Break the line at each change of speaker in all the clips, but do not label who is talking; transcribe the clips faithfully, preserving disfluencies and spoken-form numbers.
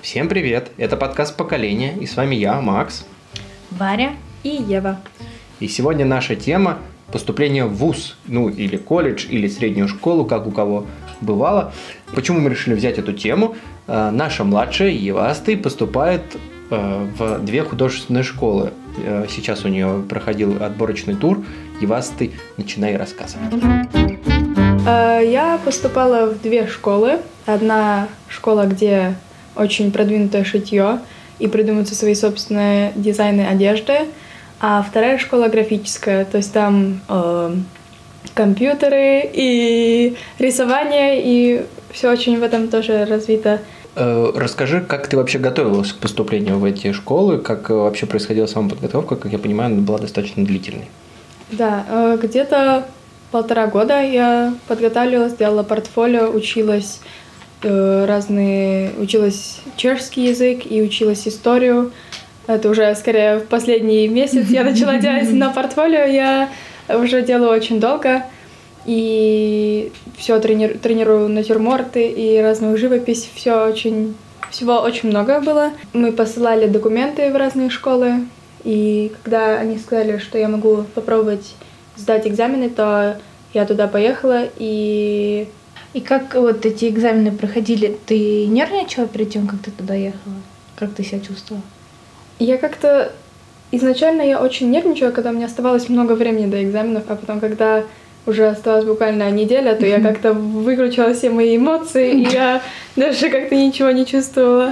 Всем привет! Это подкаст «Поколение», и с вами я, Макс,
Варя и Ева.
И сегодня наша тема – поступление в вуз, ну или колледж, или среднюю школу, как у кого бывало. Почему мы решили взять эту тему? Наша младшая, Ева Асты, поступает в две художественные школы. Сейчас у нее проходил отборочный тур. Ева Асты, начинай рассказывать.
Я поступала в две школы. Одна школа, где очень продвинутое шитье и придумываются свои собственные дизайны одежды, а вторая школа графическая, то есть там э, компьютеры и рисование, и все очень в этом тоже развито.
Расскажи, как ты вообще готовилась к поступлению в эти школы, как вообще происходила сама подготовка, как я понимаю, она была достаточно длительной.
Да, где-то полтора года я подготавливалась, делала портфолио, училась разные, училась чешский язык и училась историю. Это уже скорее в последний месяц я начала делать на портфолио, я уже делаю очень долго. И все трени- тренирую натюрморты и разную живопись, все очень, всего очень много было. Мы посылали документы в разные школы, и когда они сказали, что я могу попробовать сдать экзамены, то я туда поехала. И
И как вот эти экзамены проходили? Ты нервничала перед тем, как ты туда ехала? Как ты себя чувствовала?
Я как-то... Изначально я очень нервничала, когда мне оставалось много времени до экзаменов, а потом, когда уже осталась буквально неделя, то я как-то выключила все мои эмоции, и я даже как-то ничего не чувствовала.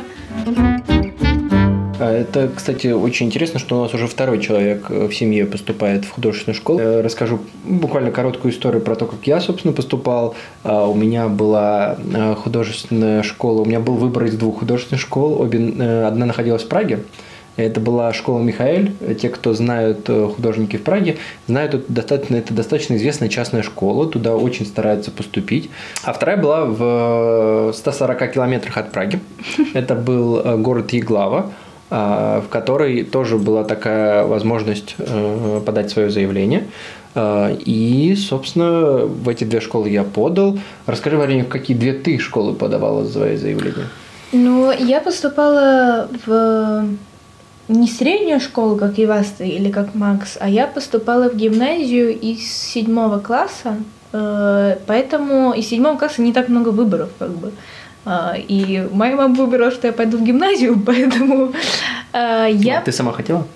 Это, кстати, очень интересно, что у нас уже второй человек в семье поступает в художественную школу. Расскажу буквально короткую историю про то, как я, собственно, поступал. У меня была художественная школа, у меня был выбор из двух художественных школ. Обе, одна находилась в Праге. Это была школа Михаэль. Те, кто знают художники в Праге, знают, это достаточно, это достаточно известная частная школа. Туда очень стараются поступить. А вторая была в ста сорока километрах от Праги. Это был город Еглава, в которой тоже была такая возможность подать свое заявление. И, собственно, в эти две школы я подал. Расскажи, Варя, в какие две ты школы подавала свои заявления?
Ну, я поступала в не среднюю школу, как Иваста или как Макс, а я поступала в гимназию из седьмого класса, поэтому из седьмого класса не так много выборов, как бы. И моя мама выбрала, что я пойду в гимназию, поэтому я...
А ты сама хотела?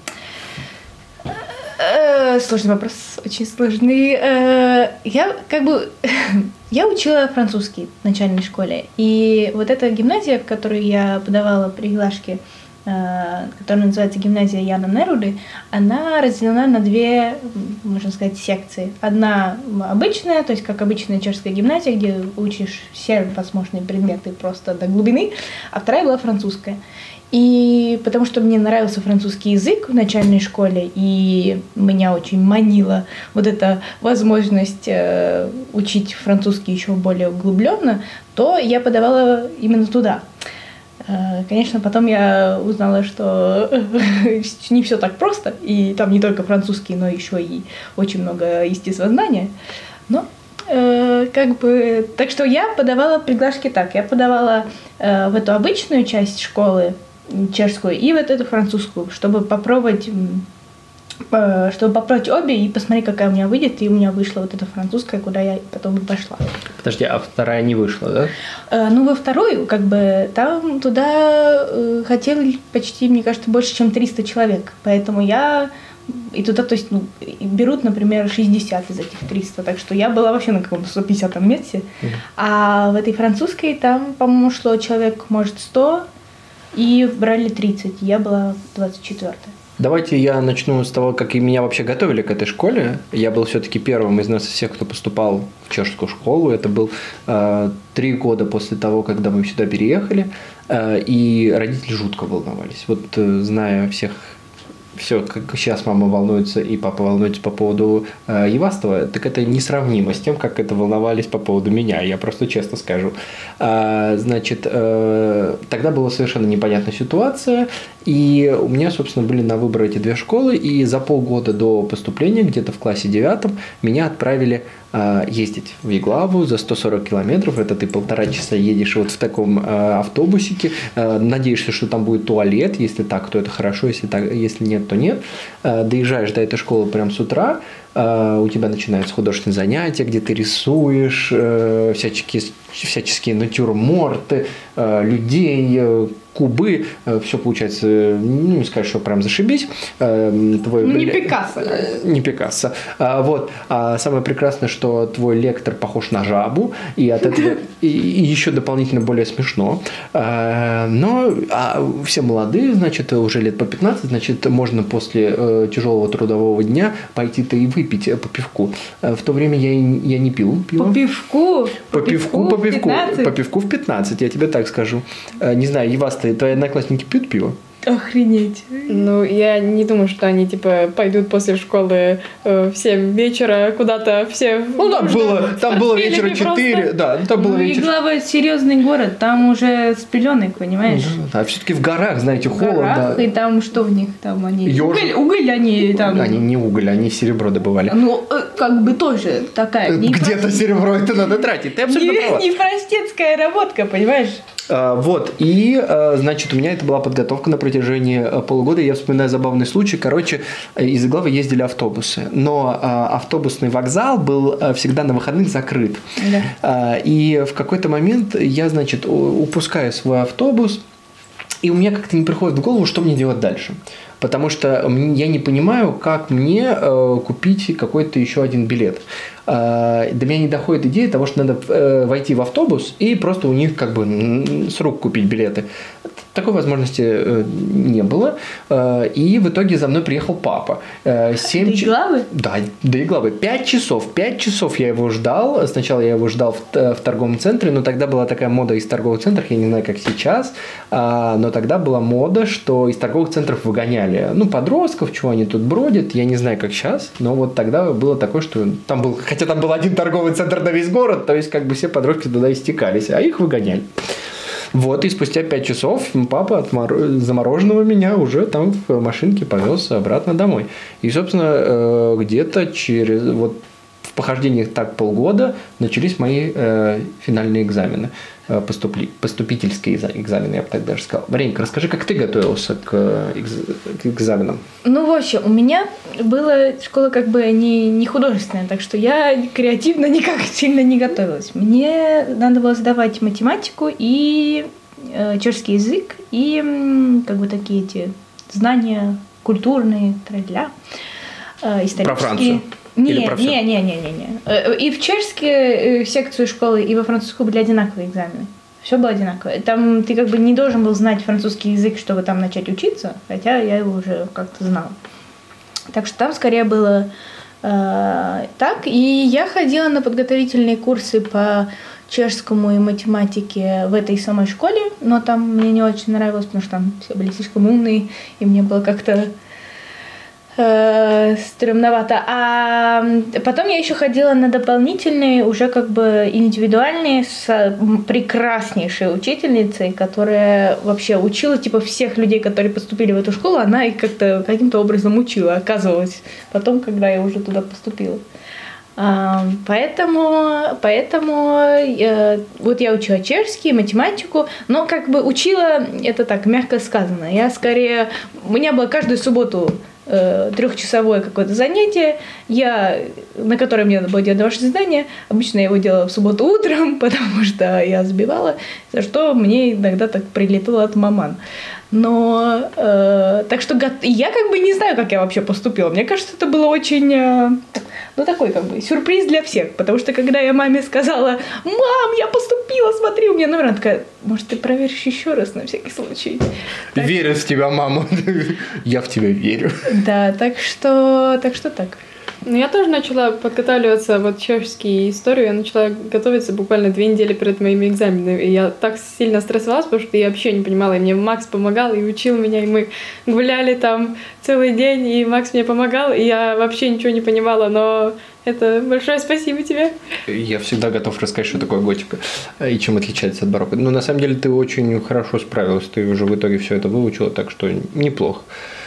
Сложный вопрос, очень сложный. Я как бы... Я учила французский в начальной школе, и вот эта гимназия, в которую я подавала приглашки, которая называется гимназия Яна Неруды, она разделена на две, можно сказать, секции. Одна обычная, то есть как обычная чешская гимназия, где учишь все возможные предметы просто до глубины, а вторая была французская. И потому что мне нравился французский язык в начальной школе, и меня очень манила вот эта возможность э, учить французский еще более углубленно, то я подавала именно туда. Конечно, потом я узнала, что не все так просто, и там не только французский, но еще и очень много естествознания. Но э, как бы... Так что я подавала приглашки так. Я подавала э, в эту обычную часть школы, чешскую, и вот эту французскую, чтобы попробовать... чтобы попробовать обе и посмотреть, какая у меня выйдет. И у меня вышла вот эта французская, куда я потом и пошла.
Подожди, а вторая не вышла, да?
Э, ну, во вторую, как бы, там туда э, хотели почти, мне кажется, больше, чем триста человек. Поэтому я... И туда, то есть, ну, берут, например, шестьдесят из этих триста. Так что я была вообще на каком-то сто пятидесятом месте. Mm-hmm. А в этой французской там, по-моему, шло человек, может, сто, и брали тридцать. Я была двадцать четвёртая.
Давайте я начну с того, как и меня вообще готовили к этой школе. Я был все-таки первым из нас всех, кто поступал в чешскую школу. Это был э, три года после того, когда мы сюда переехали. Э, и родители жутко волновались. Вот э, зная всех, все, как сейчас мама волнуется и папа волнуется по поводу э, Евастова, так это несравнимо с тем, как это волновались по поводу меня. Я просто честно скажу. Значит, тогда была совершенно непонятная ситуация, и у меня, собственно, были на выбор эти две школы, и за полгода до поступления, где-то в классе девятом, меня отправили ездить в Еглаву за сто сорок километров. Это ты полтора часа едешь вот в таком автобусике, надеешься, что там будет туалет, если так, то это хорошо, если, так, если нет, то нет. Доезжаешь до этой школы прям с утра, у тебя начинаются художественные занятия, где ты рисуешь всяческие, всяческие натюрморты, людей, кубы, все получается, ну, не скажешь, что прям зашибись. Твой,
ну, не Пикассо.
Не Пикассо. Вот. А самое прекрасное, что твой лектор похож на жабу, и от этого и, и еще дополнительно более смешно. Но а все молодые, значит, уже лет по пятнадцать, значит, можно после тяжелого трудового дня пойти-то и выпить по пивку. В то время я, я не пил пиво.
По пивку?
По, по пивку, по пивку. По пивку в пятнадцать, я тебе так скажу. Не знаю, Евас, твои одноклассники пьют пиво?
Охренеть.
Ну, я не думаю, что они, типа, пойдут после школы э, в семь вечера куда-то все...
Ну, там было, там было вечера четыре, да, там было
ну,
вечер...
Еглава серьезный город, там уже с пеленок, понимаешь?
Да, да, все-таки в горах, знаете, холодно. В горах,
и там что в них, там они...
Ёж...
Уголь, уголь они там...
Они не уголь, они серебро добывали.
Ну, как бы тоже такая...
Где-то
прост...
серебро это надо тратить, ты абсолютно
не,
права.
Не простецкая работка, понимаешь?
Вот, и, значит, у меня это была подготовка на протяжении полугода. Я вспоминаю забавный случай. Короче, из Иглавы ездили автобусы, но автобусный вокзал был всегда на выходных закрыт. Да. И в какой-то момент я, значит, упускаю свой автобус, и у меня как-то не приходит в голову, что мне делать дальше. Потому что я не понимаю, как мне купить какой-то еще один билет. До меня не доходит идея того, что надо войти в автобус и просто у них как бы с рук купить билеты. Такой возможности не было. И в итоге за мной приехал папа. семь...
До Еглавы?
Да, до Еглавы. Пять часов. Пять часов я его ждал. Сначала я его ждал в, в торговом центре, но тогда была такая мода из торговых центров, я не знаю, как сейчас, но тогда была мода, что из торговых центров выгоняли, ну, подростков, чего они тут бродят, я не знаю, как сейчас, но вот тогда было такое, что там был, хотя там был один торговый центр на весь город, то есть как бы все подростки туда истекались, а их выгоняли. Вот, и спустя пять часов папа от мор... замороженного меня уже там в машинке повез обратно домой. И, собственно, где-то через... вот в похождениях так полгода начались мои э, финальные экзамены, э, поступли... поступительские экзамены, я бы так даже сказал. Варенька, расскажи, как ты готовился к, экз... к экзаменам?
Ну, в общем, у меня была школа как бы не, не художественная, так что я креативно никак сильно не готовилась. Мне надо было сдавать математику и э, чешский язык, и э, как бы такие эти знания культурные, тролля, э, исторические.
Про Францию?
Не, не, не, не, не, не. И в чешские секцию школы, и во французскую были одинаковые экзамены. Все было одинаково. Там ты как бы не должен был знать французский язык, чтобы там начать учиться, хотя я его уже как-то знала. Так что там скорее было э, так. И я ходила на подготовительные курсы по чешскому и математике в этой самой школе, но там мне не очень нравилось, потому что там все были слишком умные, и мне было как-то стрёмновато. А потом я еще ходила на дополнительные, уже как бы индивидуальные, с прекраснейшей учительницей, которая вообще учила типа всех людей, которые поступили в эту школу, она их как-то каким-то образом учила, оказывалось, потом, когда я уже туда поступила. Поэтому, поэтому я, вот я учила чешский, математику, но как бы учила, это так, мягко сказано. Я скорее, у меня было каждую субботу трехчасовое какое-то занятие, я, на которое мне надо было делать домашнее задание. Обычно я его делала в субботу утром, потому что я сбивала, за что мне иногда так прилетело от маман. Но э, так что я как бы не знаю, как я вообще поступила. Мне кажется, это было очень, э, ну такой как бы сюрприз для всех, потому что когда я маме сказала: «Мам, я поступила, смотри, у меня номер», она такая: «Может, ты проверишь еще раз на всякий случай?»
Верю в тебя, мама. Я в тебя верю.
Да, так что, так что так.
Ну, я тоже начала подготавливаться, вот чешский историю, я начала готовиться буквально две недели перед моими экзаменами, и я так сильно стрессовалась, потому что я вообще не понимала, и мне Макс помогал и учил меня, и мы гуляли там целый день, и Макс мне помогал, и я вообще ничего не понимала, но это большое спасибо тебе.
Я всегда готов рассказать, что такое готика и чем отличается от барокко. Но на самом деле ты очень хорошо справилась, ты уже в итоге все это выучила, так что неплохо.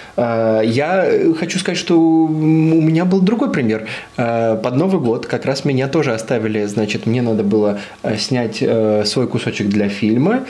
Я хочу сказать, что у меня был другой пример. Под Новый год как раз меня тоже оставили, значит, мне надо было снять свой кусочек для фильма,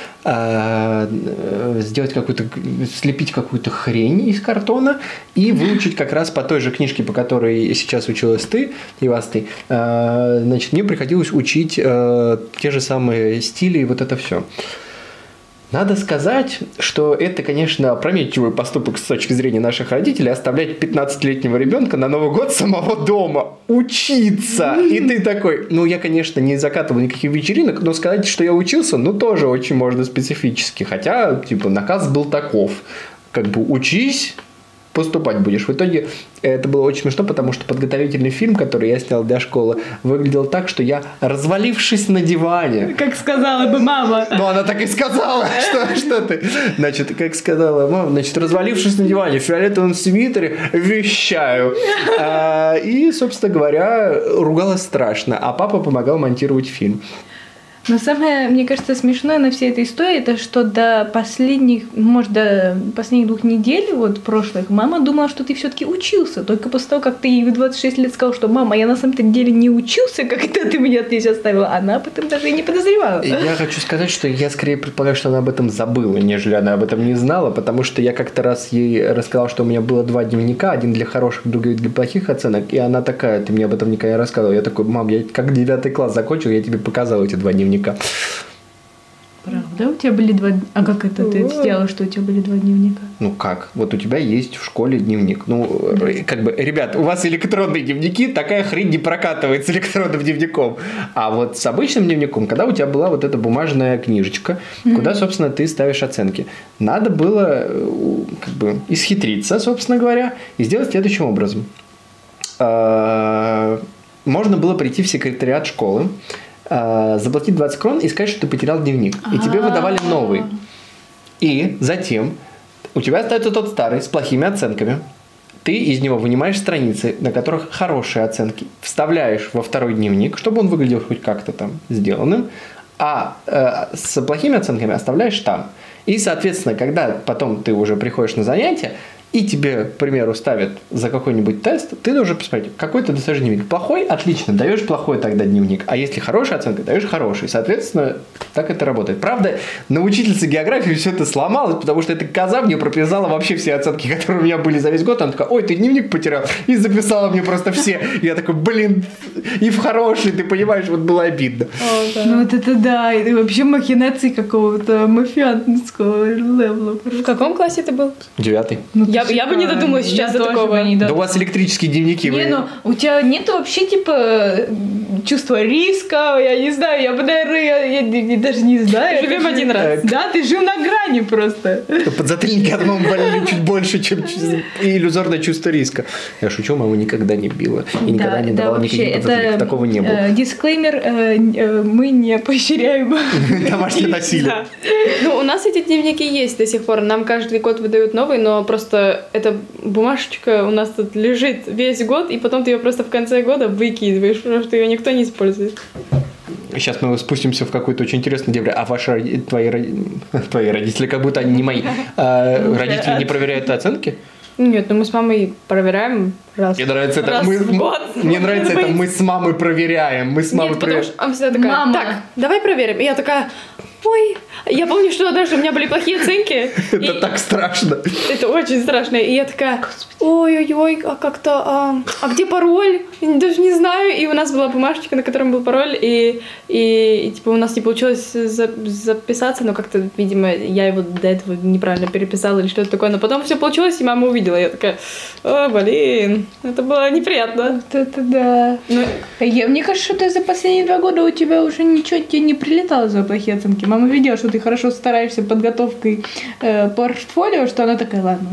сделать какую-то, слепить какую-то хрень из картона и выучить как раз по той же книжке, по которой сейчас училась ты, и вас ты. Значит, мне приходилось учить те же самые стили и вот это все. Надо сказать, что это, конечно, опрометчивый поступок с точки зрения наших родителей, оставлять пятнадцатилетнего ребенка на Новый год самого дома учиться. И ты такой, ну, я, конечно, не закатывал никаких вечеринок, но сказать, что я учился, ну, тоже очень можно специфически. Хотя, типа, наказ был таков. Как бы учись, поступать будешь. В итоге это было очень смешно, потому что подготовительный фильм, который я снял для школы, выглядел так, что я, развалившись на диване...
Как сказала бы мама.
Ну, она так и сказала, что, что ты. Значит, как сказала мама, значит, развалившись на диване в фиолетовом свитере, вещаю. А, и, собственно говоря, ругалась страшно. А папа помогал монтировать фильм.
Но самое, мне кажется, смешное на всей этой истории, это что до последних, может, до последних двух недель, вот прошлых, мама думала, что ты все-таки учился. Только после того, как ты ей в двадцать шесть лет сказал, что мама, я на самом деле не учился, как это ты меня здесь оставила, она об этом даже и не подозревала.
Я хочу сказать, что я скорее предполагаю, что она об этом забыла, нежели она об этом не знала, потому что я как-то раз ей рассказал, что у меня было два дневника, один для хороших, другой для плохих оценок, и она такая, ты мне об этом никогда не рассказывала. Я такой, мам, я как девятый класс закончил, я тебе показал эти два дневника.
Правда? У тебя были два... А как это ты сделала, что у тебя были два дневника?
Ну как? Вот у тебя есть в школе дневник. Ну, как бы, ребят, у вас электронные дневники, такая хрень не прокатывается электронным дневником. А вот с обычным дневником, когда у тебя была вот эта бумажная книжечка, mm-hmm. куда, собственно, ты ставишь оценки, надо было как бы исхитриться, собственно говоря, и сделать следующим образом. Можно было прийти в секретариат школы, заплатить двадцать крон и сказать, что ты потерял дневник. И тебе выдавали новый. И затем у тебя остается тот старый с плохими оценками. Ты из него вынимаешь страницы, на которых хорошие оценки, вставляешь во второй дневник, чтобы он выглядел хоть как-то там сделанным, а э, с плохими оценками оставляешь там. И, соответственно, когда потом ты уже приходишь на занятия, и тебе, к примеру, ставят за какой-нибудь тест, ты должен посмотреть, какой ты достаешь дневник. Плохой? Отлично, даешь плохой тогда дневник. А если хорошая оценка, даешь хороший. Соответственно, так это работает. Правда, на учительнице географии все это сломалось, потому что эта коза мне прописала вообще все оценки, которые у меня были за весь год. Она такая, ой, ты дневник потерял. И записала мне просто все. Я такой, блин, и в хороший, ты понимаешь, вот было обидно.
О, да.
Ну вот это да, это вообще махинации какого-то мафианского левела.
В каком классе ты был?
Девятый.
Ну,
Я, я бы не додумалась сейчас
я
до такого.
Не
да у вас электрические дневники.
Не,
вы...
ну у тебя нет вообще типа чувства риска, я не знаю, я бы, наверное, я, я, я даже не знаю.
Живем один
же...
раз.
Да, ты жил на грани просто.
Подзатыльники, я думал, болели чуть больше, чем иллюзорное чувство риска. Я шучу, мама никогда не била. И никогда
да,
не
да,
давала
вообще,
никаких подзатыльников.
это,
такого не было.
Э, дисклеймер, э, э, мы не поощряем
домашнее насилие.
Да. Ну, у нас эти дневники есть до сих пор. Нам каждый год выдают новый, но просто это бумажечка у нас тут лежит весь год, и потом ты ее просто в конце года выкидываешь, потому что ее никто не использует.
Сейчас мы спустимся в какую-то очень интересную дебри. А ваши твои, твои родители, как будто они не мои, а родители не проверяют оценки?
Нет, ну мы с мамой проверяем раз.
Мне нравится это.
Раз
Мы,
в год.
Мне нравится это. Мы с мамой проверяем. Мы с мамой
Нет, потому
проверяем.
что она всегда такая,
Мама.
так, давай проверим. И я такая, ой, я помню, что однажды у меня были плохие оценки.
Это так страшно.
Это очень страшно. И я такая, ой-ой-ой, а как-то, а, а где пароль? Я даже не знаю. И у нас была бумажечка, на котором был пароль, и, и, и типа у нас не получилось за, записаться, но как-то, видимо, я его до этого неправильно переписала или что-то такое. Но потом все получилось, и мама увидела. Я такая, о, блин, это было неприятно.
Вот это да.
Но...
Я, мне кажется, что за последние два года у тебя уже ничего тебе не прилетало за плохие оценки. Мама видела, что ты хорошо стараешься подготовкой э, портфолио, что она такая, ладно,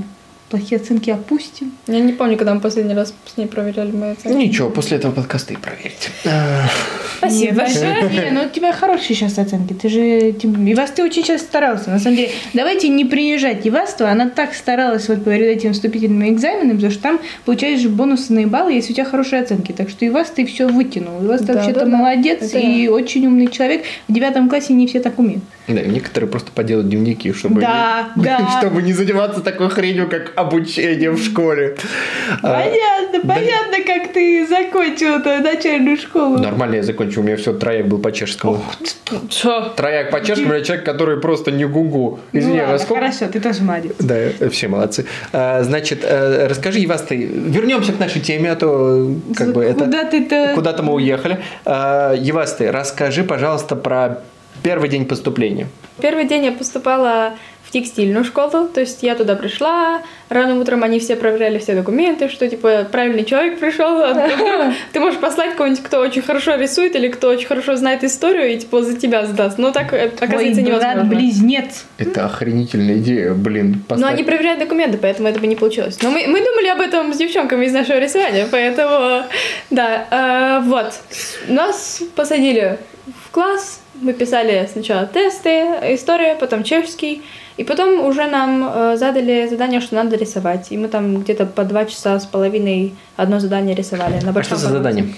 плохие оценки опустим.
Я не помню, когда мы последний раз с ней проверяли мои оценки.
Ничего, после этого подкаста и проверьте.
Спасибо большое.
Не, ну у тебя хорошие сейчас оценки. Ты же... Ивас, ты очень сейчас старался. На самом деле, давайте не принижать Ивасту. Она так старалась вот перед этим вступительным экзаменом, потому что там получаешь же бонусные баллы, если у тебя хорошие оценки. Так что Ивас, ты все вытянул. Ивас, ты
Да,
вообще-то
да, да.
молодец
Это
и
я.
очень умный человек. В девятом классе не все так умеют.
Да, некоторые просто поделают дневники, чтобы,
Да,
не,
да.
чтобы не заниматься такой хренью, как обучение в школе. А,
Понятно,
да.
понятно, как ты закончил эту начальную школу.
Нормально я закончил, у меня все, трояк был по чешскому.
Что?
Трояк по чешскому, я человек, который просто не гугу.
Ну
Извини,
ладно,
а сколько?
хорошо, ты тоже молодец.
Да, все молодцы. А, значит, э, расскажи, Ивас, ты вернемся к нашей теме, а то как бы это...
Куда ты-то...
Куда-то мы уехали. А, Ивас, ты расскажи, пожалуйста, про первый день поступления.
Первый день я поступала в текстильную школу, то есть я туда пришла, рано утром они все проверяли все документы, что типа правильный человек пришел, а вдруг ты можешь послать кого-нибудь, кто очень хорошо рисует или кто очень хорошо знает историю и типа за тебя сдаст. Но так оказывается
Твой
невозможно.
брат-близнец.
Это охренительная идея, блин.
Но
поставь-
они проверяют документы, поэтому это бы не получилось. Но мы, мы думали об этом с девчонками из нашего рисования, поэтому да. Э, вот. Нас посадили в класс, мы писали сначала тесты, история, потом чешский, и потом уже нам э, задали задание, что надо рисовать. И мы там где-то по два часа с половиной одно задание рисовали. На
А что
большом
за
формате.
задание?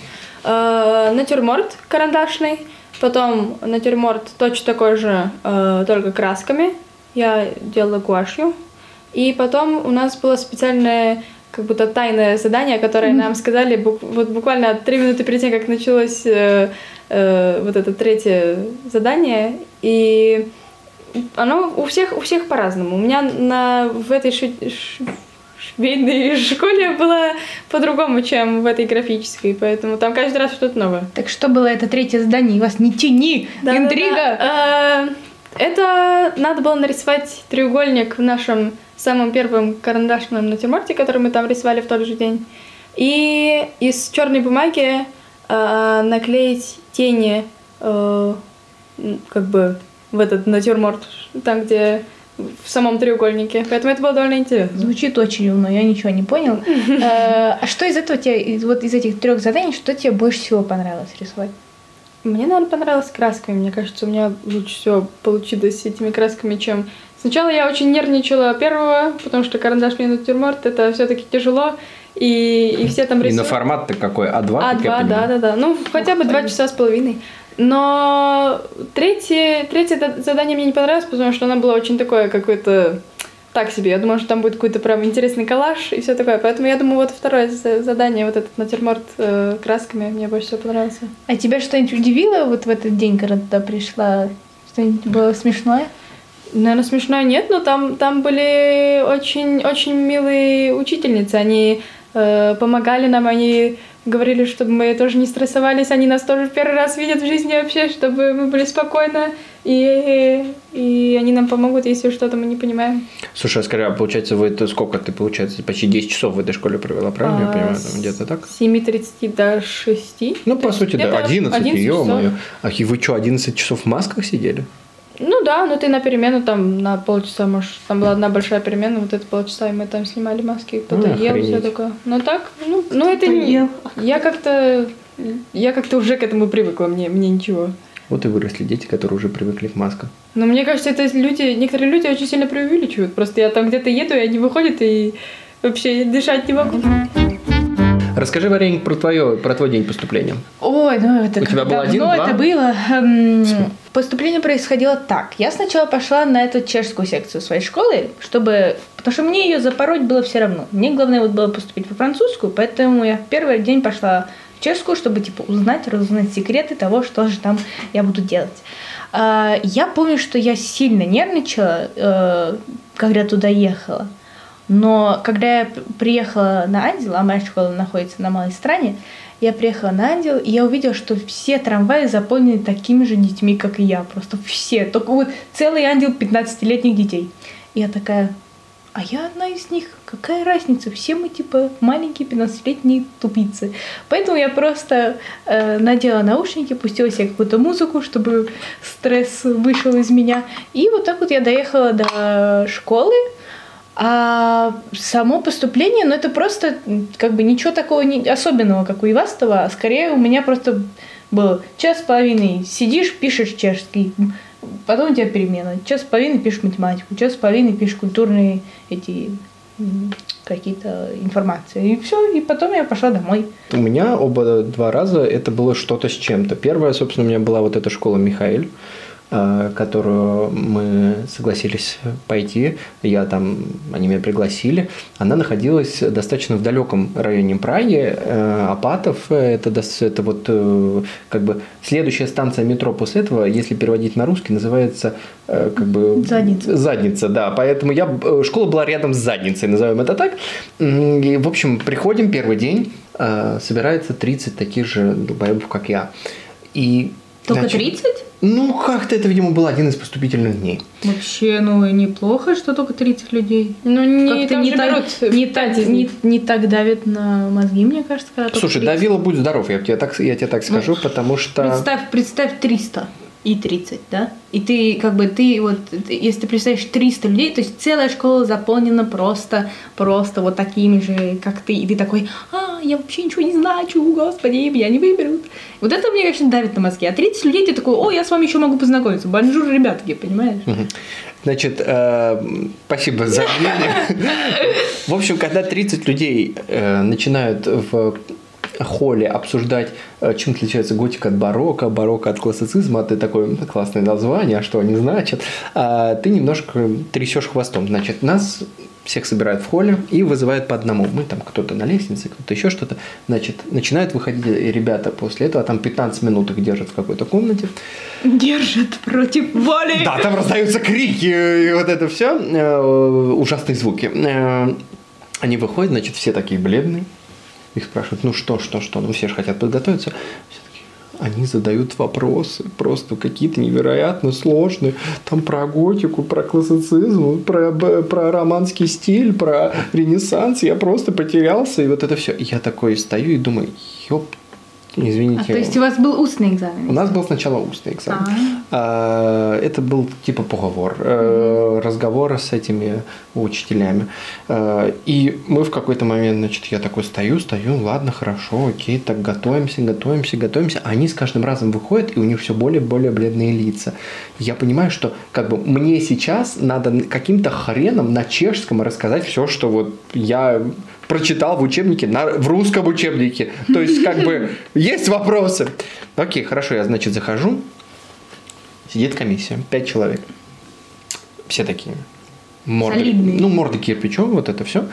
Э, натюрморт карандашный, потом натюрморт точно такой же, э, только красками. Я делала гуашью. И потом у нас было специальное, как будто тайное задание, которое нам сказали бук- вот буквально три минуты перед тем, как началось э, э, вот это третье задание. И оно у всех, у всех по-разному. У меня на, в этой ши- ш- швейной школе было по-другому, чем в этой графической, поэтому там каждый раз что-то новое.
Так что было это третье задание? И вас не тяни! Интрига!
Да-да-да. Э, Это надо было нарисовать треугольник в нашем самом первом карандашном натюрморте, который мы там рисовали в тот же день. И из черной бумаги э, наклеить тени э, как бы в этот натюрморт, там, где в самом треугольнике. Поэтому это было довольно интересно.
Звучит очень умно, я ничего не понял. Э, А что из этого тебе, из- вот из этих трех заданий, что тебе больше всего понравилось рисовать?
Мне, наверное, понравилось красками. Мне кажется, у меня лучше всего получилось с этими красками, чем... Сначала я очень нервничала первого, потому что карандашный натюрморт — это все-таки тяжело, и, и все там
И на
рисуют.
формат-то какой? А два,
А
как я
два,
понимаю?
да, да, да. Ну, хотя бы два часа с половиной. Но третье, третье да- задание мне не понравилось, потому что оно было очень такое какое-то... Так себе. Я думала, что там будет какой-то прям интересный коллаж и все такое. Поэтому я думаю, вот второе за- задание, вот этот натюрморт э, красками, мне больше всего понравился.
А тебя что-нибудь удивило вот в этот день, когда ты туда пришла? Что-нибудь было смешное?
Наверное, смешное нет, но там, там были очень, очень милые учительницы. Они э, помогали нам, они говорили, чтобы мы тоже не стрессовались. Они нас тоже в первый раз видят в жизни вообще, чтобы мы были спокойны. И, и они нам помогут, если что-то мы не понимаем.
Слушай, а скажи, а получается, вы это сколько ты, получается, почти десять часов в этой школе провела, правильно я
А,
понимаю? Там где-то так?
С семи тридцати до шести.
Ну,
То
по
есть
сути, да,
где-то
одиннадцать,
часов.
ё-моё. А и вы что, одиннадцать часов в масках сидели?
Ну да, но ты на перемену там на полчаса, может, там была одна большая перемена, вот это полчаса, и мы там снимали маски, кто-то
А,
ел, все
охренеть.
такое. Но так, ну, ну это не...
ел.
Я как-то... Я как-то уже к этому привыкла, мне, мне ничего.
Вот и выросли дети, которые уже привыкли к маскам.
Но мне кажется, это люди, некоторые люди очень сильно преувеличивают. Просто я там где-то еду, и они выходят, и вообще дышать не могу.
Расскажи, Вареник, про, твое, про твой день поступления.
Ой, ну это
У тебя
как
был один,
давно
два?
это было. Эм, Поступление происходило так. Я сначала пошла на эту чешскую секцию своей школы, чтобы... Потому что мне ее запороть было все равно. Мне главное вот было поступить во французскую, поэтому я в первый день пошла в чешскую, чтобы типа узнать, разузнать секреты того, что же там я буду делать. А, Я помню, что я сильно нервничала, э, когда туда ехала. Но когда я п- приехала на Андел, а моя школа находится на Малой Стране, я приехала на Андел, и я увидела, что все трамваи заполнены такими же детьми, как и я. Просто все. Только вот целый Андел пятнадцатилетних детей. И я такая, а я одна из них. Какая разница? Все мы типа маленькие пятнадцатилетние тупицы. Поэтому я просто э, надела наушники, пустила себе какую-то музыку, чтобы стресс вышел из меня. И вот так вот я доехала до школы. А само поступление, ну, это просто как бы ничего такого не, особенного, как у Ивастова, а скорее у меня просто был час с половиной сидишь, пишешь чешский, потом у тебя перемена, час с половиной пишешь математику, час с половиной пишешь культурные эти какие-то информации. И все, и потом я пошла домой.
У меня оба два раза это было что-то с чем-то. Первое, собственно, у меня была вот эта школа Михаэль, которую мы согласились пойти. Я там, они меня пригласили. Она находилась достаточно в далеком районе Праги. Апатов, это, это вот как бы следующая станция метро после этого, если переводить на русский, называется как бы...
Задница.
Задница, да. Поэтому я... школа была рядом с задницей, назовем это так. И, в общем, приходим первый день, собирается тридцать таких же долбоебов, как я. И
только тридцать?
Ну, как-то это, видимо, был один из поступительных дней.
Вообще, ну, неплохо, что только тридцать людей.
Ну, не,
как-то не, так, не, так, не, не так давит на мозги, мне кажется, когда
Слушай, давила, будь здоров, я тебе так, я тебе так скажу, ну, потому что...
Представь, представь триста и тридцать, да? И ты, как бы, ты вот, если ты представишь триста людей, то есть целая школа заполнена просто, просто вот такими же, как ты, и ты такой, а, я вообще ничего не значу, господи, меня не выберут. Вот это мне, конечно, давит на мозги. А тридцать людей, ты такой, о, я с вами еще могу познакомиться. Бонжур, ребятки, понимаешь?
Значит, э, спасибо за мнение. В общем, когда тридцать людей э, начинают в холле обсуждать, чем отличается готика от барокко, барокко от классицизма, а ты такой, классное название, а что они значат, а ты немножко трясешь хвостом. Значит, нас всех собирают в холле и вызывают по одному. Мы там кто-то на лестнице, кто-то еще что-то. Значит, начинают выходить ребята после этого, там пятнадцать минут их держат в какой-то комнате.
Держат против воли.
Да, там раздаются крики и вот это все, ужасные звуки. Они выходят, значит, все такие бледные. Их спрашивают, ну что, что, что? Ну все же хотят подготовиться. Все такие, они задают вопросы, просто какие-то невероятно сложные. Там про готику, про классицизм, про, про романский стиль, про ренессанс. Я просто потерялся, и вот это все. И я такой стою и думаю, ёп, извините.
А то есть у вас был устный экзамен?
У нас был сначала устный экзамен. А, это был типа поговор, mm-hmm. разговор с этими учителями. И мы в какой-то момент, значит, я такой стою, стою, ладно, хорошо, окей, так готовимся, готовимся, готовимся. А они с каждым разом выходят, и у них все более и более бледные лица. Я понимаю, что как бы мне сейчас надо каким-то хреном на чешском рассказать все, что вот я прочитал в учебнике, на, в русском учебнике. То есть, как бы, есть вопросы. Окей, хорошо, я, значит, захожу. Сидит комиссия, пять человек. Все такие. Морды, ну, морды кирпичом, вот это все.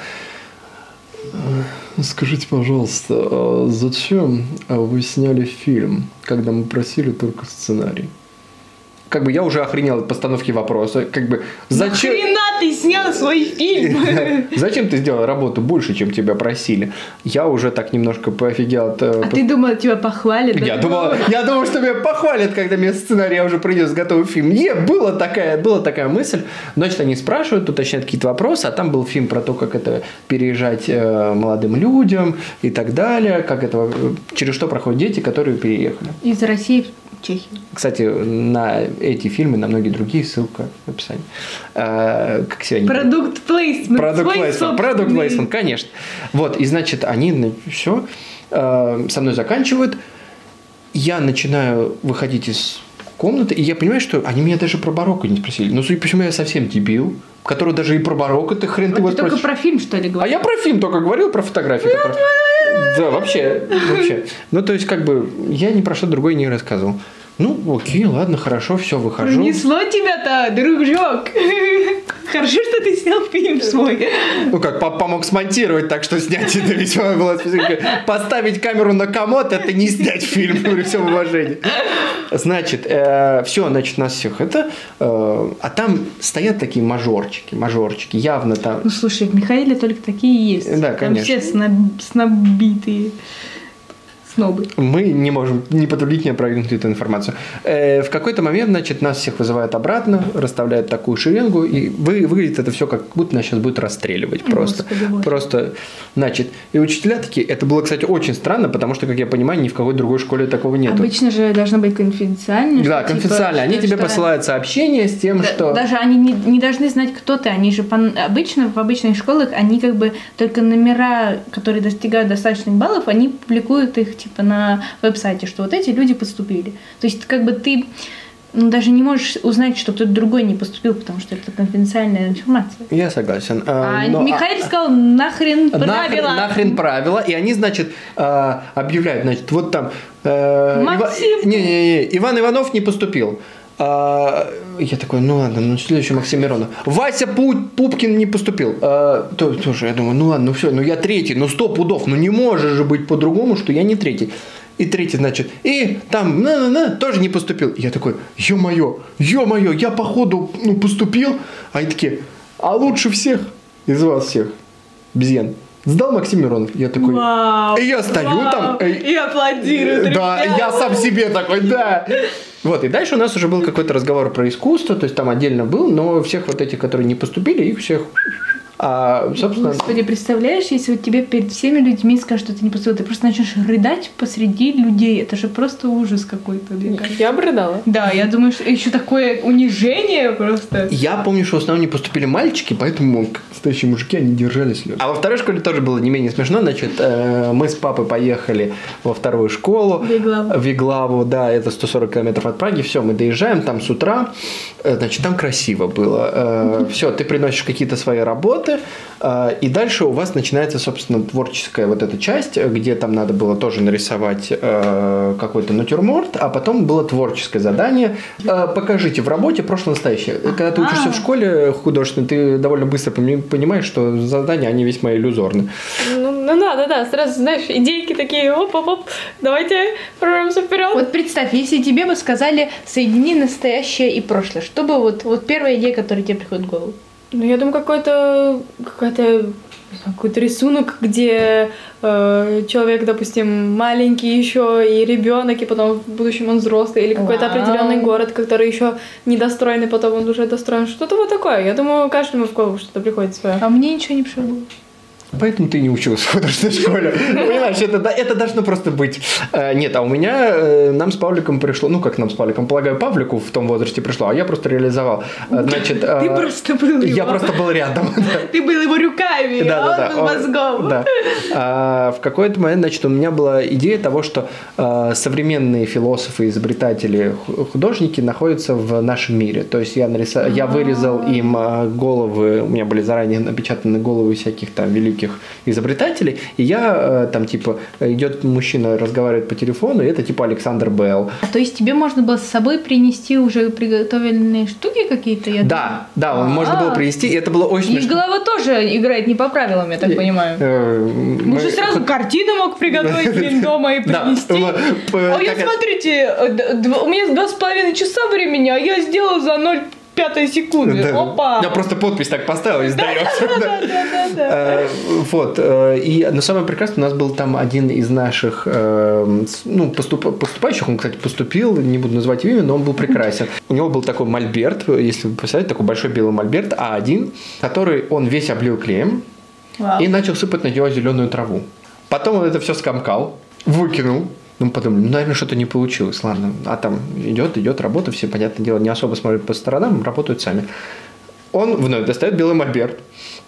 Скажите, пожалуйста, зачем вы сняли фильм, когда мы просили только сценарий? Как бы я уже охренел от постановки вопроса. Как бы, зачем...
Нахрена ты снял свой фильм?
Зачем ты сделал работу больше, чем тебя просили? Я уже так немножко поофигел от...
А ты думал, тебя похвалят?
Я думал, я думал, что меня похвалят, когда мне сценарий уже принес готовый фильм. Не, была такая, была такая мысль. Значит, они спрашивают, уточняют какие-то вопросы, а там был фильм про то, как это переезжать молодым людям и так далее, как это, через что проходят дети, которые переехали.
Из России в Чехию.
Кстати, на эти фильмы, на многие другие, ссылка в описании. А, как сегодня?
Продукт плейсмент.
Продукт плейсмент, продукт плейсмент, конечно. Вот, и значит, они все со мной заканчивают. Я начинаю выходить из комнаты, и я понимаю, что они меня даже про барокко не спросили. Ну, судя по всему, я совсем дебил, который даже и про барокко ты хрен ты его
спросишь. Ты только про фильм, что ли, говорил?
А я про фильм только говорил, про фотографии. Которые... Да, вообще, вообще. Ну, то есть, как бы, я ни про что другое не рассказывал. Ну, окей, ладно, хорошо, все, выхожу.
Пронесло тебя-то, дружок. Хорошо, что ты снял фильм свой.
Ну как, помог смонтировать, так что снять это весьма было специфика. Поставить камеру на комод, это не снять фильм, при всем уважении. Значит, э, все, значит, нас всех это... Э, а там стоят такие мажорчики, мажорчики, явно там...
Ну, слушай, в Михаиле только такие есть.
Да, конечно.
Там все сноб, снобитые. снобы.
Мы не можем ни подтвердить, ни опровергнуть эту информацию. Э, в какой-то момент, значит, нас всех вызывают обратно, расставляют такую шеренгу, и вы, выглядит это все, как будто нас сейчас будут расстреливать просто.
Господи,
просто, значит, и учителя такие, это было, кстати, очень странно, потому что, как я понимаю, ни в какой другой школе такого нет.
Обычно же должно быть конфиденциально.
Да,
что,
конфиденциально.
Типа,
они
что,
тебе
что...
посылают сообщение с тем,
да,
что...
Даже они не, не должны знать, кто ты. Они же по... обычно в обычных школах, они как бы только номера, которые достигают достаточных баллов, они публикуют их типа на веб-сайте, что вот эти люди поступили. То есть как бы ты ну, даже не можешь узнать, что кто-то другой не поступил, потому что это конфиденциальная информация.
Я согласен.
А
но...
Михаил сказал, нахрен правила.
Нахрен, нахрен правила. И они, значит, объявляют, значит, вот там...
Максим!
Ива... Не, не, не, Иван Иванов не поступил. А, я такой, ну ладно, ну следующий Максим Миронов. Вася Пупкин не поступил. А, то, тоже, я думаю, ну ладно, ну все, ну я третий, ну сто пудов, ну не может же быть по-другому, что я не третий. И третий, значит, и там, на-на-на, тоже не поступил. Я такой, ё-моё, ё-моё, я походу, ну, поступил. А они такие, а лучше всех из вас всех, обезьян, сдал Максим Миронов. Я такой,
вау,
и я стою
вау,
там.
И аплодирую.
Да,
ребята.
я сам себе такой, да. Вот, и дальше у нас уже был какой-то разговор про искусство, то есть там отдельно был, но всех вот этих, которые не поступили, их всех... А, собственно...
Господи, представляешь, если вот тебе перед всеми людьми скажут, что ты не поступил, ты просто начнешь рыдать посреди людей. Это же просто ужас какой-то.
Я бы рыдала.
Да, я думаю, что еще такое унижение просто.
Я помню, что в основном не поступили мальчики, поэтому, как настоящие мужики, они держали слезы. А во второй школе тоже было не менее смешно. Значит, мы с папой поехали во вторую школу.
В Иглаву.
В Иглаву, да, это сто сорок километров от Праги. Все, мы доезжаем там с утра. Значит, там красиво было. Все, ты приносишь какие-то свои работы. И дальше у вас начинается, собственно, творческая вот эта часть, где там надо было тоже нарисовать какой-то натюрморт, а потом было творческое задание. Покажите в работе прошлое настоящее. Когда ты учишься в школе художественной, ты довольно быстро понимаешь, что задания, они весьма иллюзорны.
Ну, ну да, да, да. Сразу, знаешь, идейки такие, оп-оп-оп, давайте прорвемся вперед.
Вот представь, если тебе бы сказали, соедини настоящее и прошлое, что бы вот, вот первая идея, которая тебе приходит в голову?
Ну, я думаю, какой-то какой-то какой-то рисунок, где э, человек, допустим, маленький еще и ребенок, и потом в будущем он взрослый, или какой-то
Вау.
определенный город, который еще недостроенный, потом он уже достроен. Что-то вот такое. Я думаю, каждому в голову что-то приходит свое.
А мне ничего не пришло в голову.
Поэтому ты не училась в художественной школе. Понимаешь, это, это должно просто быть. Нет, а у меня, нам с Павликом пришло, ну как нам с Павликом, полагаю, Павлику в том возрасте пришло, а я просто реализовал. Значит,
Ты просто был
Я
его.
просто был рядом.
Ты был его руками,
Да,
а
да,
он был
да.
мозгом.
Да. А, в какой-то момент, значит, у меня была идея того, что а, современные философы, изобретатели, художники находятся в нашем мире. То есть я, нарисовал, я вырезал им головы, у меня были заранее напечатаны головы всяких там великих изобретателей, и я там типа идет мужчина, разговаривает по телефону, и это типа Александр Белл.
А то есть тебе можно было с собой принести уже приготовленные штуки какие-то? Я
да,
думаю?
да, он
А-а-а.
можно было принести, и это было очень
И
смешно.
голова тоже играет не по правилам, я так понимаю.
Мы
же сразу картину мог приготовить, блин, дома и принести. А я, смотрите, у меня два с половиной часа времени, а я сделала за ноль пятой секунды.
Да.
Опа!
Я просто подпись так поставил и сдаешься.
Да, да, да, да.
Вот. И, но самое прекрасное, у нас был там один из наших ну, поступ, поступающих, он, кстати, поступил, не буду называть его имя, но он был прекрасен. У него был такой мольберт, если вы представляете, такой большой белый мольберт а один, который он весь облил клеем. Вау. И начал сыпать на него зеленую траву. Потом он это все скомкал, выкинул. Ну, мы подумали, ну, наверное, что-то не получилось. Ладно, а там идет, идет работа, все, понятное дело, не особо смотрят по сторонам, работают сами. Он вновь достает белый мольберт,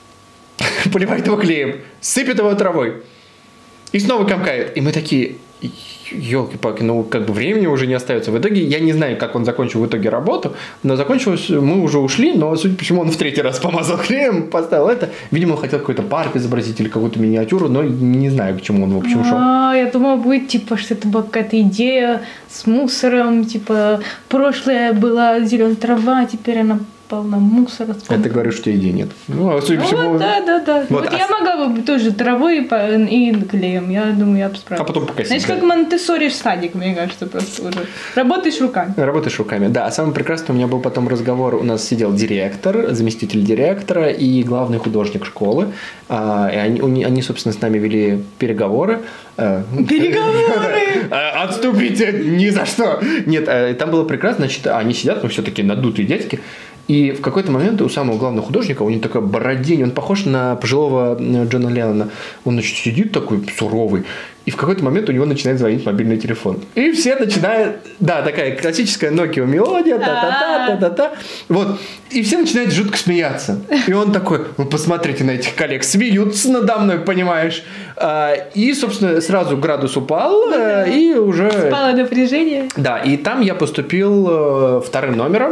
поливает его клеем, сыпет его травой и снова комкает. И мы такие, елки-палки, ну, как бы времени уже не остается. В итоге, я не знаю, как он закончил в итоге работу, но закончилось, мы уже ушли, но, судя по всему, он в третий раз помазал клеем, поставил это. Видимо, он хотел какой-то парк изобразить или какую-то миниатюру, но не знаю, к чему он, в общем, шел.
А, я думала, будет, типа, что это была какая-то идея с мусором, типа, прошлое была зеленая трава, а теперь она полно мусора.
А ты говоришь, что идей нет. Ну, а судя по всему...
Вот, да, да, да.
Вот,
Вот
а
я
с-
могла бы тоже травой и, и клеем. Я думаю, я бы
А
справилась.
потом пока
Знаешь,
себя-
как Монтессори в садик, мне кажется, просто уже. Работаешь руками.
Работаешь руками, да. А самое прекрасное, у меня был потом разговор, у нас сидел директор, заместитель директора и главный художник школы. А, и они, уни- они, собственно, с нами вели переговоры. А,
Переговоры!
А, Отступите! Ни за что! Нет, а, там было прекрасно. Значит, они сидят, ну, все такие надутые дядьки. И в какой-то момент у самого главного художника, у него такая бородень, он похож на пожилого э, Джона Леннона. Он, значит, сидит такой суровый, и в какой-то момент у него начинает звонить мобильный телефон. И все начинают, да, такая классическая Nokia мелодия, та-та-та-та-та-та. Вот. И все начинают жутко смеяться. И он такой, ну, посмотрите на этих коллег, смеются надо мной, понимаешь. А, И, собственно, сразу градус упал, э, и уже...
Спало напряжение.
Да, и там я поступил э, вторым номером.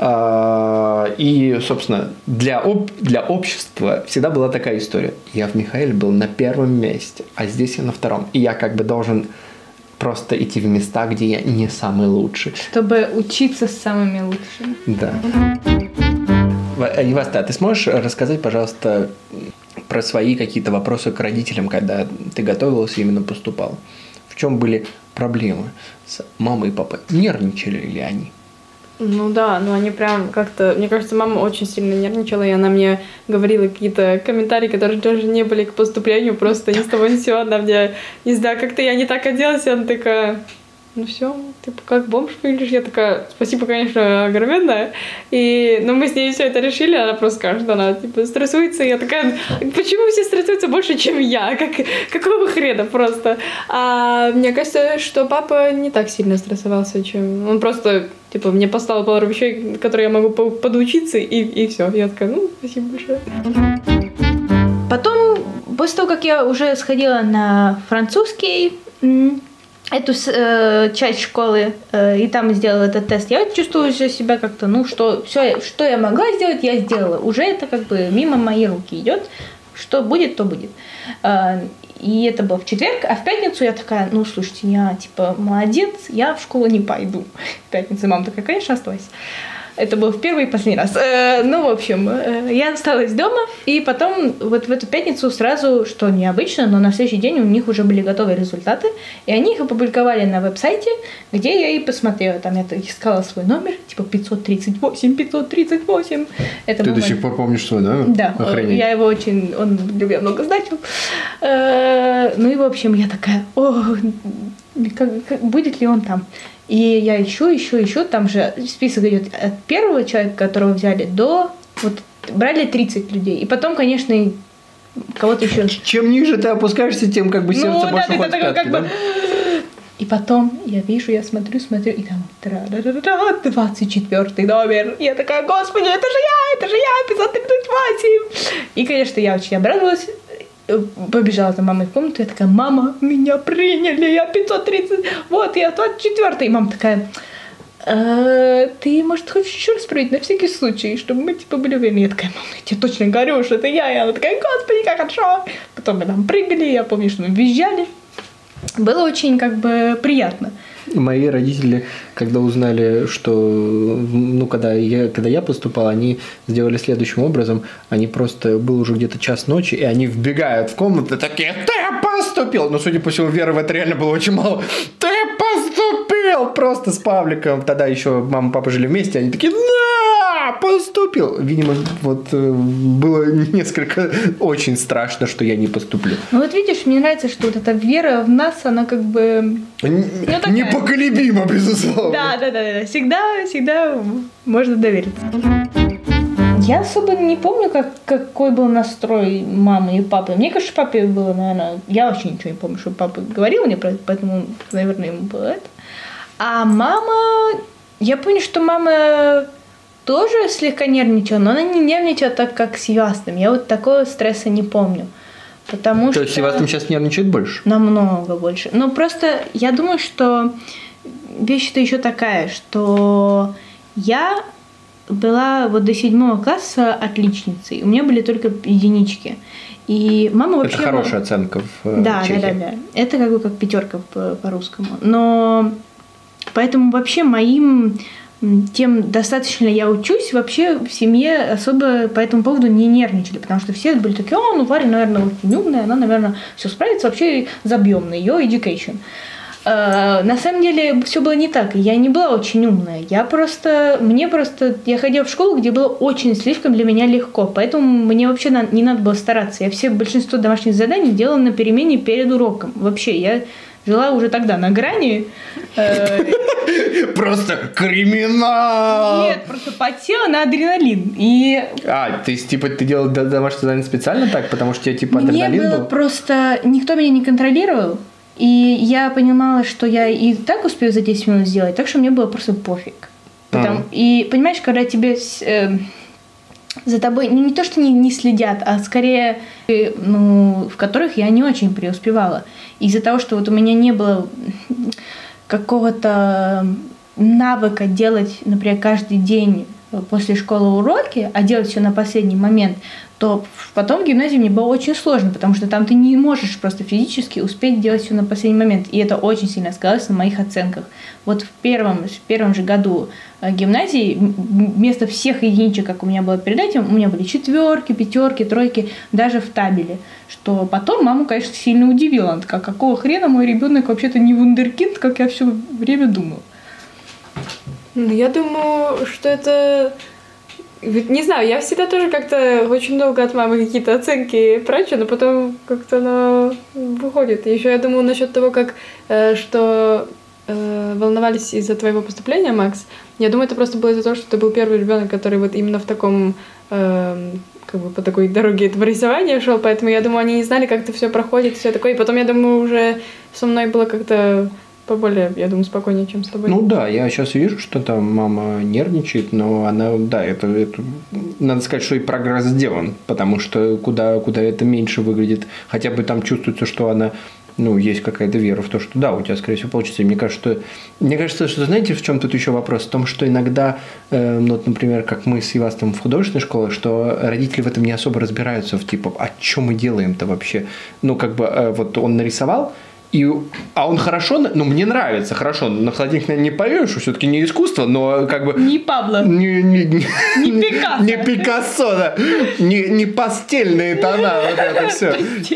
э, И, собственно, для, об- для общества всегда была такая история. Я в Михаэле был на первом месте, а здесь я на втором. И я как бы должен просто идти в места, где я не самый лучший.
Чтобы учиться с самыми лучшими.
Да. Ва- Иваста, ты сможешь рассказать, пожалуйста, про свои какие-то вопросы к родителям, когда ты готовился и именно поступал? В чем были проблемы с мамой и папой? Нервничали ли они?
Ну да, ну они прям как-то... Мне кажется, мама очень сильно нервничала, и она мне говорила какие-то комментарии, которые даже не были к поступлению, просто ни с того ни с сего. Она мне, не знаю, как-то я не так оделась, и она такая... Ну все, ты как бомж выглядишь. Я такая, спасибо, конечно, огроменное. И, ну, мы с ней все это решили, она просто скажет, что она, типа, стрессуется. И я такая, почему все стрессуются больше, чем я? Как, какого хрена просто? А мне кажется, что папа не так сильно стрессовался, чем... Он просто, типа, мне поставил пару вещей, которые я могу по- подучиться, и, и все. Я такая, ну, спасибо большое.
Потом, после того, как я уже сходила на французский, м, эту с- э, часть школы, э, и там сделала этот тест, я чувствую уже себя как-то, ну, что все, что я могла сделать, я сделала. Уже это как бы мимо моей руки идет. Что будет, то будет. Э, И это было в четверг, а в пятницу я такая, ну, слушайте, я, типа, молодец, я в школу не пойду. В пятницу мама такая, конечно, оставайся. Это был в первый и последний раз. Э, ну, в общем, э, я осталась дома, и потом вот в эту пятницу сразу, что необычно, но на следующий день у них уже были готовы результаты, и они их опубликовали на веб-сайте, где я и посмотрела. Там я искала свой номер, типа пятьсот тридцать восемь, пятьсот тридцать восемь. Это
Ты
был
до
мой-
сих пор помнишь свой номер?
Да,
Охренеть.
я его очень, он для меня много значил. Э, Ну и, в общем, я такая, о, как, как- будет ли он там? И я ищу, ищу, ищу, там же список идет от первого человека, которого взяли, до, вот, брали тридцать людей. И потом, конечно, и кого-то еще.
Чем ниже ты опускаешься, тем как бы сердце
Ну, да,
больше
да,
уходит
да,
в
как
пятки,
бы-
да?
И потом я вижу, я смотрю, смотрю, и там тра-ра-ра-ра, двадцать четвёртый номер. И я такая, господи, это же я, это же я, пятьсот тридцать восемь. И, конечно, я очень обрадовалась. э, Побежала за мамой в комнату, я такая, мама, меня приняли, я пятьсот тридцать, вот, я двадцать четвёртый. И мама такая, «Э, ты, может, хочешь еще раз проверить на всякий случай, чтобы мы, типа, были уверены. Я такая, мама, я тебе точно говорю, что это я. И она такая, господи, как хорошо. Потом мы там прыгали, я помню, что мы визжали. Было очень, как бы, приятно.
Мои родители, когда узнали, что, ну, когда я, когда я поступал, они сделали следующим образом. Они просто, был уже где-то час ночи, и они вбегают в комнату, такие, ты поступил! Но, судя по всему, веры в это реально было очень мало. Ты поступил! Просто с Павликом. Тогда еще мама и папа жили вместе, они такие, да, поступил! Видимо, вот э, было несколько очень страшно, что я не поступлю.
Ну вот видишь, мне нравится, что вот эта вера в нас, она как бы...
Н-
такая.
Непоколебимо, безусловно.
Да, да, да, да. Всегда, всегда можно довериться. Я особо не помню, как, какой был настрой мамы и папы. Мне кажется, папе было, наверное... Я вообще ничего не помню, что папа говорил мне про это, поэтому, наверное, ему было это. А мама... Я помню, что мама тоже слегка нервничала, но она не нервничала так, как с Ивастом. Я вот такого стресса не помню. Потому
То
что...
есть Ивастом сейчас нервничает больше?
Намного больше. Но просто я думаю, что вещь-то еще такая, что я была вот до седьмого класса отличницей. У меня были только единички. И мама вообще...
Это хорошая оценка в э,
Да,
Чехии.
да, да, да. Это как бы как пятерка по- по-русскому. Но поэтому вообще моим тем достаточно ли я учусь, вообще в семье особо по этому поводу не нервничали, потому что все были такие: о, ну Варя, наверное, очень умная, она, наверное, все справится, вообще забьем на ее education. Uh, на самом деле все было не так. Я не была очень умная. Я просто, мне просто, я ходила в школу, где было очень слишком для меня легко, поэтому мне вообще на, не надо было стараться. Я все большинство домашних заданий делала на перемене перед уроком. Вообще, я жила уже тогда на грани.
Просто криминал!
Нет, просто потела на адреналин. И...
А, ты типа ты делала домашнее задание специально так, потому что тебе типа адреналин был?
Мне было просто, никто меня не контролировал. И я понимала, что я и так успею за десять минут сделать, так что мне было просто пофиг. Потому, mm. И понимаешь, когда тебе э, за тобой не, не то, что не, не следят, а скорее, э, ну, в которых я не очень преуспевала. Из-за того, что вот у меня не было какого-то навыка делать, например, каждый день после школы уроки, а делать все на последний момент, то потом в гимназии мне было очень сложно, потому что там ты не можешь просто физически успеть делать все на последний момент. И это очень сильно сказалось на моих оценках. Вот в первом, в первом же году гимназии вместо всех единичек, как у меня было перед этим, у меня были четверки, пятерки, тройки, даже в табеле. Что потом маму, конечно, сильно удивило. Она такая: какого хрена мой ребенок вообще-то не вундеркинд, как я все время думала.
Я думаю, что это... Не знаю, я всегда тоже как-то очень долго от мамы какие-то оценки прячу, но потом как-то оно выходит. Еще я думаю насчет того, как э, что э, волновались из-за твоего поступления, Макс. Я думаю, это просто было из-за того, что ты был первый ребенок, который вот именно в таком, э, как бы по такой дороге этого рисования шел, поэтому я думаю, они не знали, как это все проходит, все такое. И потом, я думаю, уже со мной было как-то поболее, я думаю, спокойнее, чем с тобой.
Ну да, я сейчас вижу, что там мама нервничает, но она, да, это, это надо сказать, что и прогресс сделан, потому что куда, куда это меньше выглядит, хотя бы там чувствуется, что она, ну, есть какая-то вера в то, что да, у тебя, скорее всего, получится. И мне кажется, что, мне кажется, что, знаете, в чем тут еще вопрос? В том, что иногда, э, ну, вот, например, как мы с Ивастом в художественной школе, что родители в этом не особо разбираются, в типа, а что мы делаем-то вообще? Ну, как бы, э, вот он нарисовал, И, а он хорошо, ну, мне нравится, хорошо, на холодильник, наверное, не поверишь, что все-таки не искусство, но как бы...
Не Пабло.
Не, не, не,
не Пикассо.
Не Пикассо, да. Не, не пастельные тона, вот это все.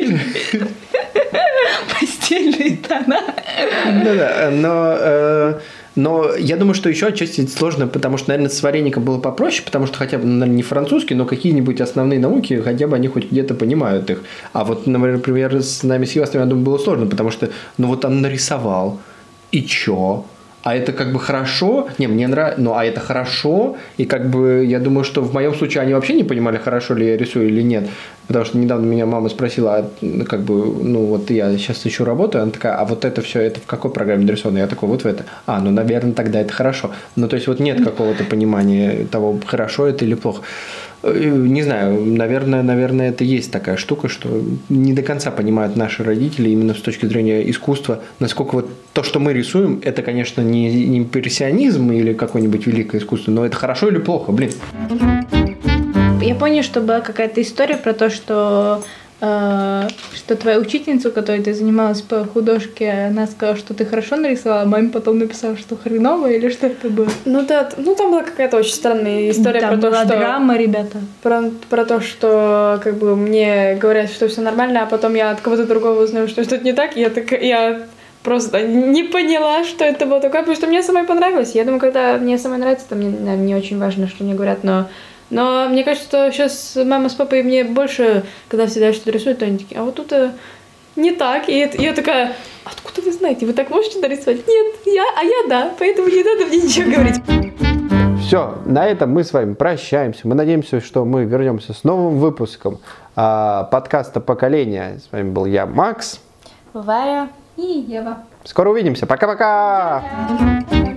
Пастельные тона.
Да-да, но... Но я думаю, что еще отчасти сложно, потому что, наверное, с вареником было попроще, потому что хотя бы, наверное, не французский, но какие-нибудь основные науки, хотя бы они хоть где-то понимают их. А вот, например, с нами с Ивастом, я думаю, было сложно, потому что, ну вот он нарисовал, и чё? А это как бы хорошо, не, мне нравится, ну а это хорошо, и как бы я думаю, что в моем случае они вообще не понимали, хорошо ли я рисую или нет, потому что недавно меня мама спросила, а, как бы, ну вот я сейчас ищу работу, и она такая, а вот это все, это в какой программе нарисовано? Я такой, вот в это. А, ну, наверное, тогда это хорошо. Ну, то есть вот нет какого-то понимания того, хорошо это или плохо. Не знаю, наверное, наверное, это есть такая штука, что не до конца понимают наши родители именно с точки зрения искусства, насколько вот то, что мы рисуем, это, конечно, не, не импрессионизм или какое-нибудь великое искусство, но это хорошо или плохо, блин.
Я помню, что была какая-то история про то, что э, что твоя учительница, у которой ты занималась по художке, она сказала, что ты хорошо нарисовала, а маме потом написала, что хреново, или что это было?
Ну да, ну там была какая-то очень странная история
там
про
была
то, что...
драма, ребята.
Про, про то, что как бы мне говорят, что все нормально, а потом я от кого-то другого узнаю, что что-то не так, и я так, я просто не поняла, что это было такое, потому что мне самой понравилось. Я думаю, когда мне самой нравится, то мне, наверное, не очень важно, что мне говорят, но Но мне кажется, что сейчас мама с папой мне больше, когда всегда что-то рисуют, то они такие, а вот тут не так. И я такая, откуда вы знаете, вы так можете нарисовать? Нет, я, а я да, поэтому не надо мне ничего говорить.
Все, на этом мы с вами прощаемся. Мы надеемся, что мы вернемся с новым выпуском а, подкаста «Поколение». С вами был я, Макс.
Варя и Ева.
Скоро увидимся. Пока-пока!